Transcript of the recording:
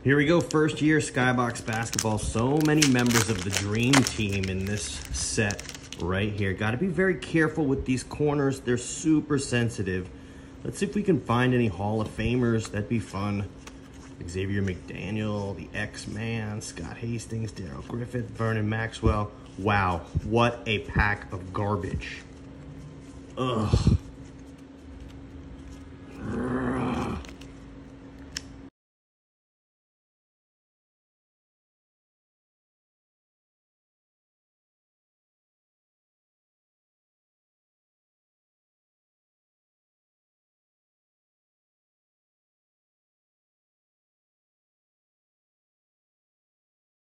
Here we go, first year Skybox basketball. So many members of the dream team in this set right here. Got to be very careful with these corners. They're super sensitive. Let's see if we can find any Hall of Famers. That'd be fun. Xavier McDaniel, the X-Man, Scott Hastings, Daryl Griffith, Vernon Maxwell. Wow, what a pack of garbage. Ugh.